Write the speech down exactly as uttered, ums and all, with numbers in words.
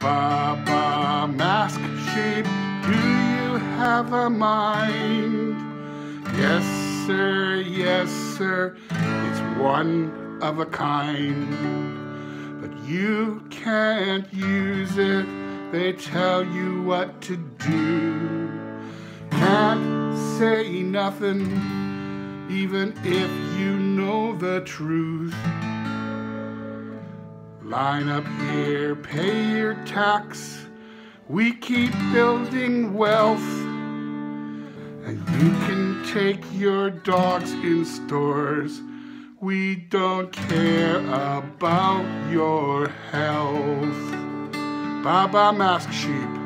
Baa Baa Mask Sheep, do you have a mind? Yes, sir, yes, sir, it's one of a kind. But you can't use it, they tell you what to do. Can't say nothing, even if you know the truth. Line up here, pay your tax. We keep building wealth. And you can take your dogs in stores. We don't care about your health. Baa Baa Mask Sheep.